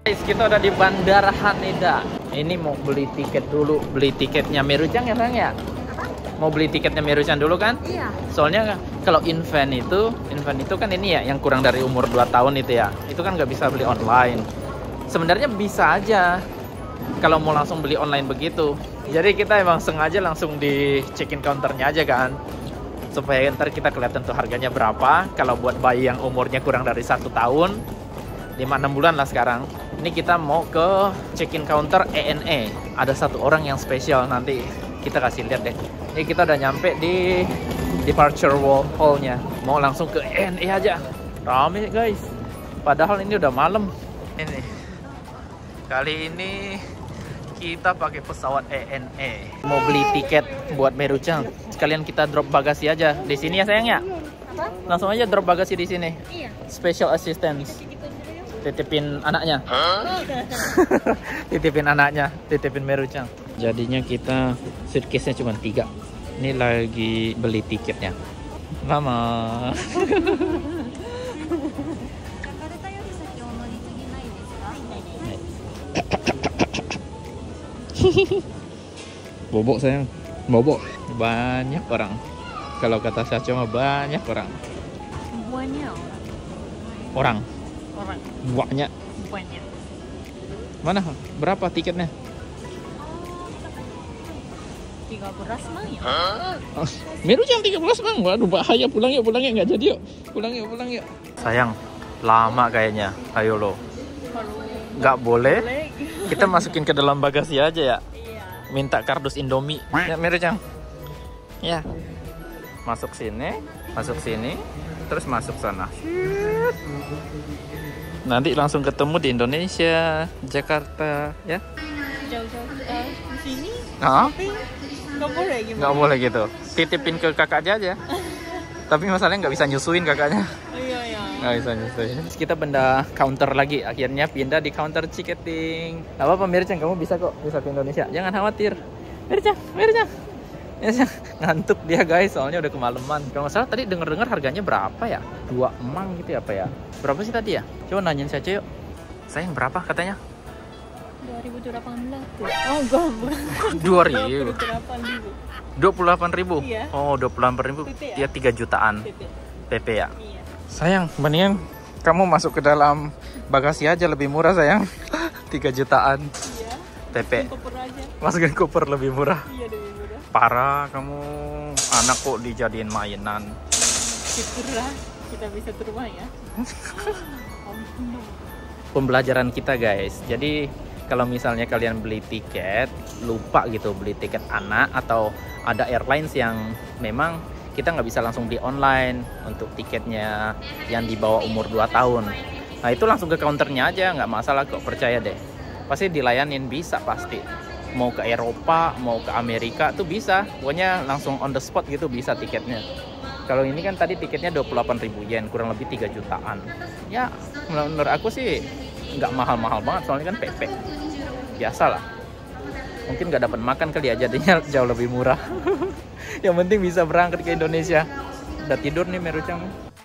Guys, kita udah di Bandara Haneda. Ini mau beli tiket dulu, beli tiketnya Merucang ya, Sang ya? Mau beli tiketnya Merucang dulu kan? Iya. Soalnya kalau event itu kan ini ya, yang kurang dari umur 2 tahun itu ya. Itu kan nggak bisa beli online. Sebenarnya bisa aja kalau mau langsung beli online begitu. Jadi kita emang sengaja langsung di check-in counternya aja kan, supaya ntar kita kelihatan tuh harganya berapa. Kalau buat bayi yang umurnya kurang dari 1 tahun, 5-6 bulan lah sekarang. Ini kita mau ke check-in counter ENE. Ada satu orang yang spesial, nanti kita kasih lihat deh. Ini kita udah nyampe di departure hall-nya. Mau langsung ke ENE aja. Rame guys. Padahal ini udah malam. Ini. Kali ini kita pakai pesawat ENE. Mau beli tiket buat Merucang. Sekalian kita drop bagasi aja di sini ya sayang ya. Apa? Langsung aja drop bagasi di sini. Iya. Special assistance. Titipin anaknya. Titipin anaknya, titipin Merucang. Jadinya kita suitcase-nya cuma 3. Ini lagi beli tiketnya. Mama. Bobok sayang, bobok. Banyak orang. Kalau kata Sacho mah banyak orang. Banyak Orang. orang. Banyak. Banyak. Mana? Berapa tiketnya? 13 mah ya. Merucang 13 bang. Waduh bahaya, pulang yuk nggak jadi yuk. Pulang yuk. Sayang, lama kayaknya. Ayo lo. Nggak boleh. Kita masukin ke dalam bagasi aja ya. Iya. Minta kardus Indomie. Ya Merucang. Ya. Masuk sini, terus masuk sana. Nanti langsung ketemu di Indonesia, Jakarta, ya? Jauh-jauh di sini. Ah? Tapi nggak boleh gimana? Nggak boleh gitu. Titipin ke kakak aja. Tapi masalahnya nggak bisa nyusuin kakaknya. Iya ya. Nggak bisa nyusuin. Terus kita pindah counter lagi. Akhirnya pindah di counter ticketing. Nggak apa-apa Merucang, kamu bisa kok. Bisa ke Indonesia. Jangan khawatir. Merucang. Ngantuk dia guys, soalnya udah kemalaman. Kalau nggak salah tadi denger harganya berapa ya? 2 emang gitu ya apa ya? Berapa sih tadi ya? Coba nanyain saja yuk. Sayang berapa katanya? 2018. Oh, bukan. 2000. 28.000. 28.000. Iya. Oh, 28.000. PP Dia ya? 3 jutaan. PP ya. Iya. Sayang, mendingan kamu masuk ke dalam bagasi aja, lebih murah sayang. 3 jutaan. Iya. PP. Koper aja. Masukin koper lebih murah. Iya, lebih murah. Parah kamu, anak kok dijadiin mainan. Syukurlah kita bisa ke rumah ya. Pembelajaran kita guys. Jadi kalau misalnya kalian beli tiket, lupa gitu beli tiket anak, atau ada airlines yang memang kita nggak bisa langsung beli online untuk tiketnya yang di bawah umur 2 tahun. Nah itu langsung ke counternya aja, nggak masalah kok, percaya deh. Pasti dilayanin, bisa pasti. Mau ke Eropa, mau ke Amerika tuh bisa. Pokoknya langsung on the spot gitu bisa tiketnya. Kalau ini kan tadi tiketnya 28.000 yen, kurang lebih 3 jutaan. Ya menurut aku sih nggak mahal-mahal banget, soalnya kan PP. Biasa lah. Mungkin nggak dapat makan kali ya, jadinya jauh lebih murah. Yang penting bisa berangkat ke Indonesia. Udah tidur nih Merucang.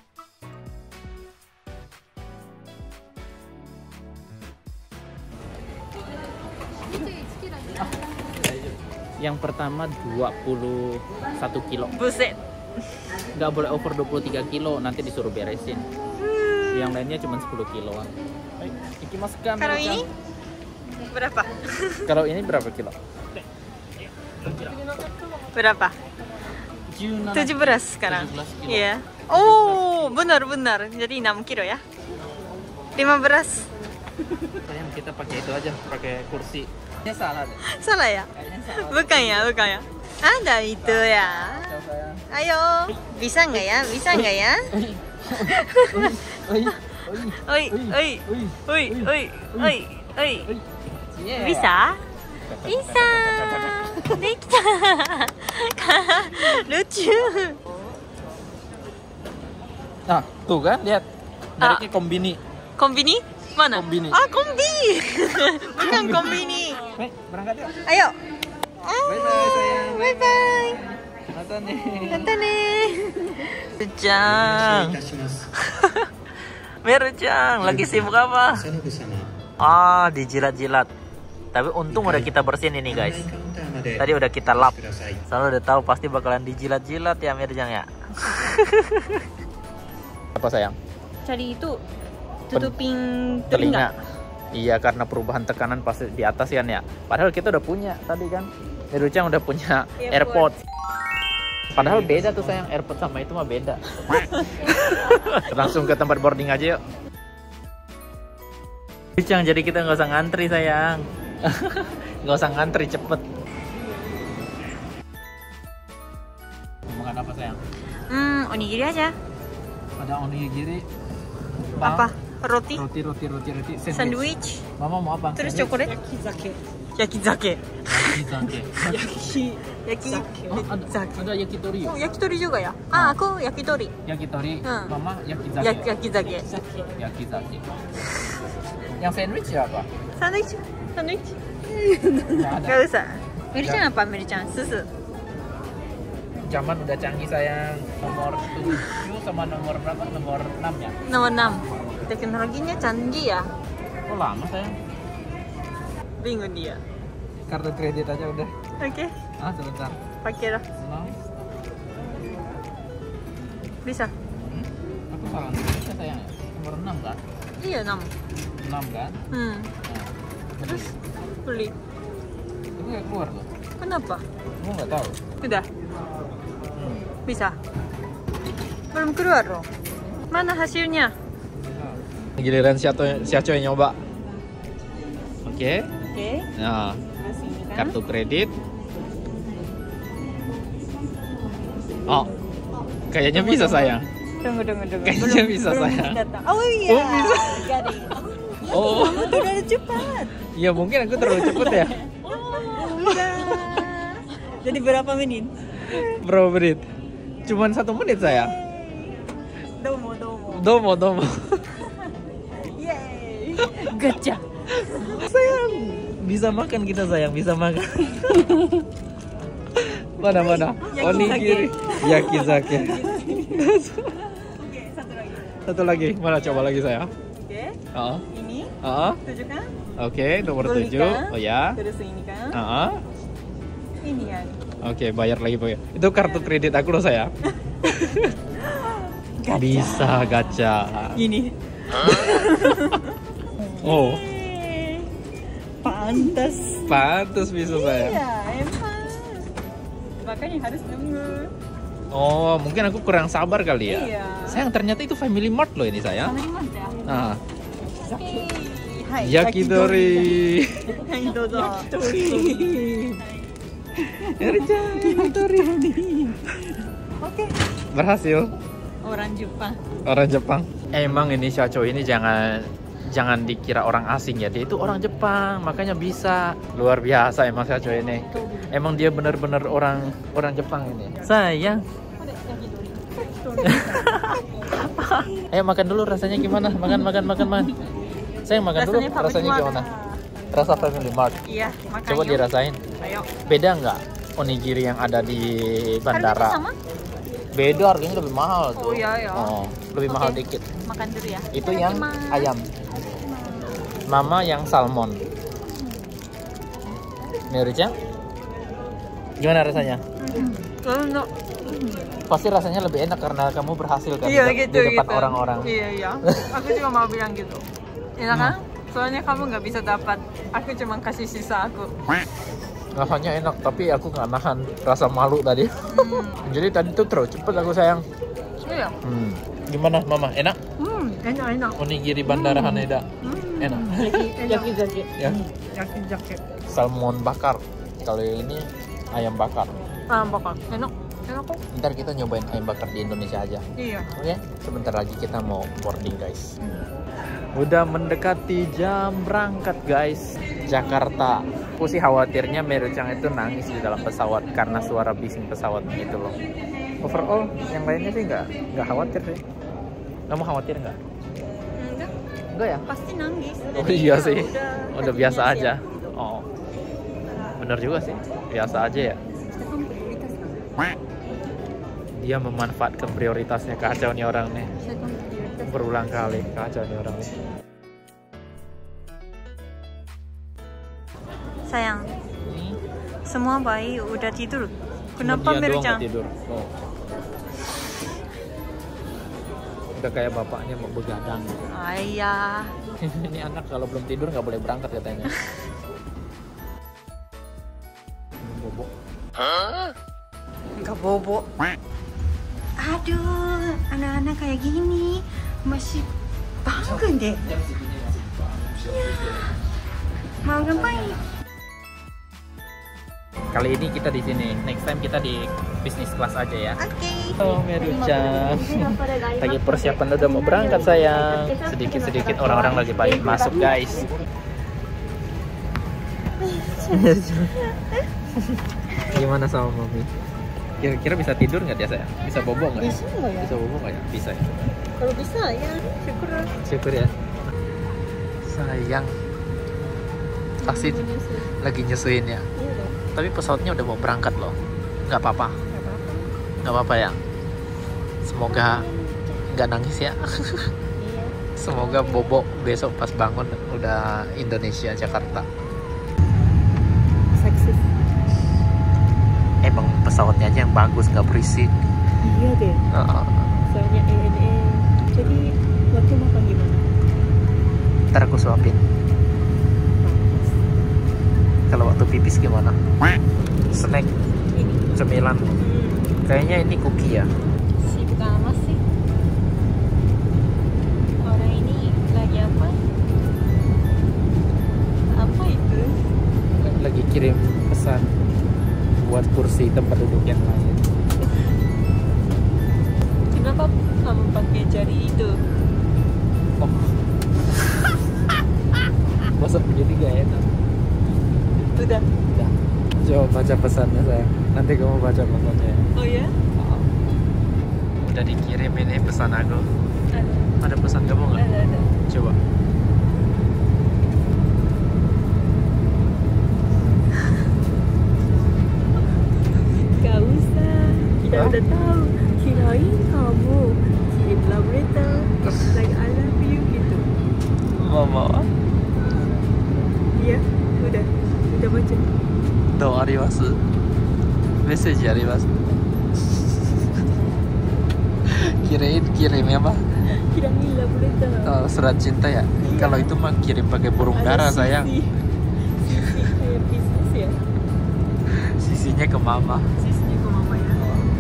Yang pertama 21 kilo. Buset. Nggak boleh over 23 kilo, nanti disuruh beresin. Yang lainnya cuma 10 kiloan. Ikimasu-kan. Kalau ini berapa? Kalau ini berapa kilo? Berapa? 17 sekarang. 17 kilo. Iya. Oh, benar. Jadi 6 kilo ya. 15. Sayang, kita pakai itu aja, pakai kursi. Ini salah deh. Salah ya? Kayaknya salah. Bukan ya. Ada itu ya. Ayo. Bisa nggak ya? Oi. Bisa? Bisa. Dekita. Lucu. Nah, tuh kan, lihat. Mereknya Kombini. Kombini? Mana? Kombini. Ah, kombi. Bukan kombini. Baik, berangkat yuk. Ayo. Bye-bye sayang. Bye-bye. Mata nih. Tante nih. Merucang. Merucang, lagi sibuk apa? Ah, dijilat-jilat. Tapi untung udah kita bersihin ini guys. Tadi udah kita lap. Soalnya udah tahu pasti bakalan dijilat-jilat ya Mirjang ya. Apa sayang? Cari itu tutupin telinga. Iya, karena perubahan tekanan pasti di atas kan ya. Padahal kita udah punya tadi kan. Mirjang udah punya AirPods. Padahal beda tuh sayang, AirPods sama itu mah beda. Langsung ke tempat boarding aja yuk. Mirjang, jadi kita nggak usah ngantri sayang. Nggak usah ngantri, cepet. Makan apa sayang? Onigiri aja. Ada onigiri. Apa? Roti? Roti. Sandwich. Mama mau apa? Terus Sandwich? coklat? Yakizake. Oh, ada yakitori. Oh, yakitori juga ya? Ah, aku yakitori. Yakitori. Hmm. Mama yakizake. Yakizake. Yakizake. Yang sandwich ya apa? Sandwich. Nggak ada. Gak usah. Mirchan apa Mirchan? Susu. Zaman udah canggih sayang. Nomor 7 sama nomor berapa? Nomor 6 ya? Nomor 6. Teknologinya canggih ya. Oh lama sayang. Bingung dia. Kartu kredit aja udah. Oke. Ah sebentar. Pakai lah. No. Bisa. Aku salah bisa sayang. Nomor 6 kan? Iya 6. 6 kan? Hmm. Nah, Terus beli. itu nggak keluar tuh. Kenapa? Aku nggak tahu. Udah. Bisa. Belum keluar loh. Mana hasilnya? Giliran Xiaocoy nyoba. Oke. Oke. Nah, Terus ini kan. kartu kredit. Oh, kayaknya bisa sayang. Tunggu. Kayaknya bisa, sayang. Datang. Oh iya. Oh, bisa. Jadi. Oh, Kamu terlalu cepat. ya mungkin aku terlalu cepet ya. Udah. Jadi berapa menit? Berapa menit? Cuman 1 menit sayang. Domo. Yeay. Gacha. Sayang, bisa makan kita sayang, bisa makan. Mana? Yakizake. Onigiri, yakizake. Oke, Satu lagi, mana coba lagi sayang? Oke. Oh, Ini oh, tunjukkan. oke, nomor Beli 7. kan? Oh ya. Terus ini kan. Oh, Ini ya. oke, bayar lagi. Itu kartu kredit aku loh sayang. Gacha. Bisa gacha. Ini. Oh, Yeay. Pantas. bisa sayang. Iya, emang. Makanya harus nunggu. Oh, mungkin aku kurang sabar kali ya. Iya. Sayang, ternyata itu Family Mart loh ini sayang. Family Mart ya. Nah, Hai. yakitori. Hai, dozo. Yakitori. Oke. Berhasil. Orang Jepang. Emang ini Xiaocoy ini jangan dikira orang asing ya. Dia itu orang Jepang, makanya bisa. Luar biasa emang Xiaocoy ini. Emang dia benar-benar orang Jepang ini. Sayang. Ayo makan dulu, rasanya gimana? Makan. Sayang makan dulu, rasanya gimana? Rasa Family Mart. Iya, makan Coba yuk. dirasain. Ayo. Beda nggak onigiri yang ada di bandara? Harganya sama? Beda, harganya lebih mahal tuh. Oh, iya. Oh, lebih mahal Oke. dikit. Makan dulu ya. Itu yang Itadakimasu. ayam. Mama yang salmon. Mirchan, gimana rasanya? Kalau Pasti rasanya lebih enak karena kamu berhasil kan iya di gitu depan gitu. orang-orang. Iya. Aku juga mau bilang gitu. Enak kan? Soalnya kamu nggak bisa dapat. Aku cuma kasih sisa aku. Rasanya enak, tapi aku nggak nahan rasa malu tadi. Jadi tadi tuh terus cepet aku sayang. Iya. Gimana Mama? Enak? Enak. Onigiri Bandara Haneda. Enak. Yakizake. Ya. Yakizake. Salmon bakar. Kalau yang ini ayam bakar. Bakar. Enak kok. Ntar kita nyobain ayam bakar di Indonesia aja. Iya. Oke, sebentar lagi kita mau boarding guys. Udah mendekati jam berangkat guys. Jakarta. Aku sih khawatirnya Mirchan itu nangis di dalam pesawat karena suara bising pesawat gitu loh. Overall yang lainnya sih nggak khawatir sih. Kamu khawatir nggak? Enggak ya? Pasti nangis. Oh iya sih. Udah biasa hatinya aja. siap gitu. Oh. Bener juga sih. Biasa aja ya. Dia memanfaatkan prioritasnya, kacau nih orang nih. Berulang kali kacau nih orang nih. Sayang, Ini semua bayi udah tidur. cuma Kenapa dia doang Meru-chan? nggak tidur. Oh. Udah kayak bapaknya mau begadang. Ayah. Ini anak kalau belum tidur nggak boleh berangkat katanya. Bobo. Nggak bobo. Aduh, anak-anak kayak gini masih bangun deh. Mau ngapain? Kali ini kita di sini. Next time kita di bisnis kelas aja ya. Oke. Oh, Meru-chan. Lagi persiapan udah mau berangkat sayang. Sedikit-sedikit orang-orang lagi baik masuk guys. Gimana sama mami? Kira-kira bisa tidur nggak dia sayang? Bisa bobo nggak? Bisa nggak ya? Bisa bobo nggak ya? Bisa ya. Kalau bisa ya, syukur. Syukur ya. Sayang. Pasti lagi nyusuin ya. Iya dong. Tapi pesawatnya udah mau berangkat loh. Nggak apa-apa. Nggak apa-apa ya. Semoga nggak nangis ya. Iya. Semoga bobo besok pas bangun udah Indonesia, Jakarta. Seksi. Emang pesawatnya aja yang bagus, nggak berisik. Iya deh. Soalnya ENE. Jadi waktu makan gimana? Ntar aku suapin. Kalau waktu pipis gimana? Snack, Ini. cemilan. Kayaknya ini cookie ya. Sibuk amat sih. Orang ini lagi apa? Apa itu? Lagi kirim pesan buat kursi tempat duduk yang lain. Kenapa kamu pakai jari itu? Oh. Masa begini gak enak? Udah. Udah. Coba baca pesannya sayang. Nanti kamu baca pesannya. Oh ya? Udah dikirim ini pesan aku. Ada. Ada pesan kamu nggak? Ada. Coba. Gak usah. Kita Hah? udah tahu. Kirain kamu kirim love letter like I love you gitu. Mama. Iya. Udah baca. どうあります？メッセージあります？kirim apa? Kirain love letter. Oh, surat cinta ya? Iya. Kalau itu mah kirim pakai burung dara Ada sayang. Sisi kayak bisnis ya. Sisinya ke mama. Sisinya ke mama ya.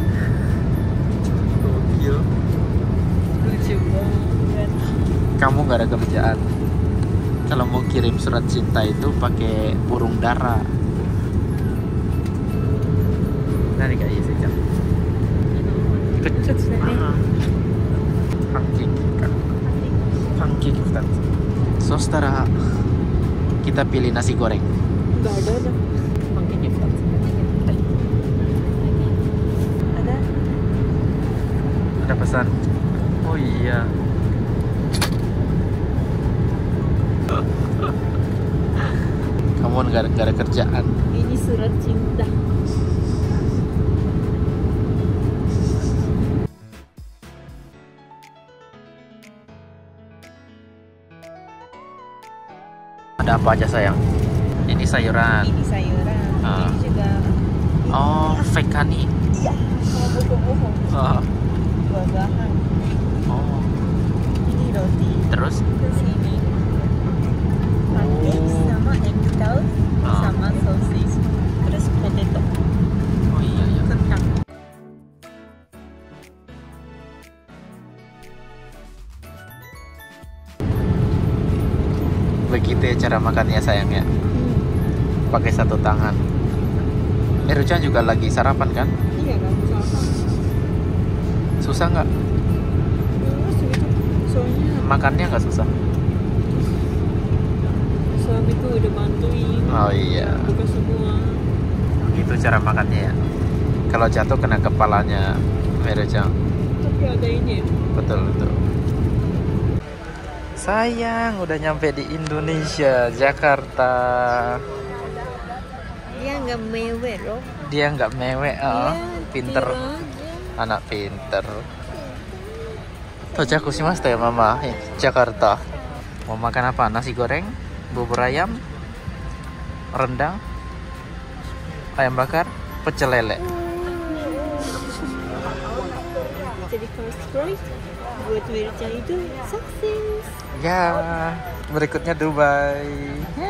Gokil. Lucu banget. Kamu nggak ada kerjaan. Kalau mau kirim surat cinta itu pakai burung dara. Nari kayak iya sih jam. Kecil. Pancake Ustaz. So setara kita pilih nasi goreng. Enggak ada. Pancake Ustaz. Ada. Ada pesan. Oh iya. Kamu nggak ada kerjaan. Ini surat cinta. Ada apa aja sayang? Ini sayuran. Ini sayuran. Ah. Ini juga. Oh, vegani. Iya. Kalau bohong-bohong. Oh. Buah-buahan. Oh. Ini roti. Terus? Terus ini pancake sama egg toast Ah. sama sosis. Terus potato. Oh iya ya. Kentang. Begitu ya cara makannya sayangnya. Pakai satu tangan. Meru-chan juga lagi sarapan kan? Iya kan, Susah nggak? soalnya Makannya nggak susah? suamiku udah bantuin. Oh iya. Buka semua. Gitu cara makannya ya. Kalau jatuh kena kepalanya Meru-chan. Tapi ada ini. Betul. Sayang, udah nyampe di Indonesia, Jakarta. Dia nggak mewek loh. Dia nggak mewek, Iya, pinter, tidur aja. anak pinter. Tojaku shimashita ya mama, Jakarta. Mau makan apa? Nasi goreng, bubur ayam, rendang, ayam bakar, pecel lele. Jadi first prize buat Wirja itu sukses. Ya, berikutnya Dubai.